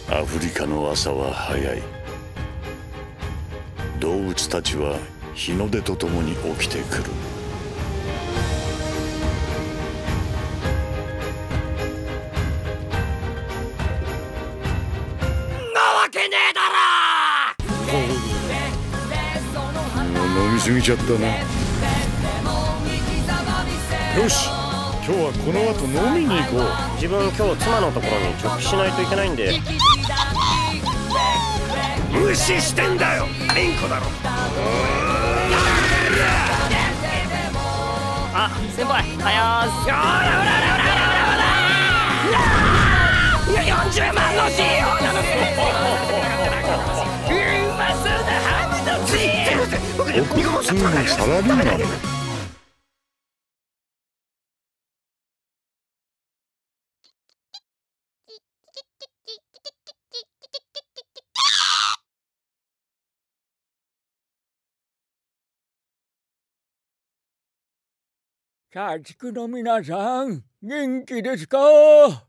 アフリカの朝は早い。動物たちは日の出とともに起きてくる。 なわけねえだろ。 飲みすぎちゃったな。よし、今日はこの後飲みに行こう。 自分今日妻のところに直帰しないといけないんで。 無視してんだよ、インコだろ。 あ、先輩、はやーす。 40万の CEO なのにうまそうなハムのついてるぜ。僕普通のサラリーマンだ。 家畜の皆さん、元気ですか？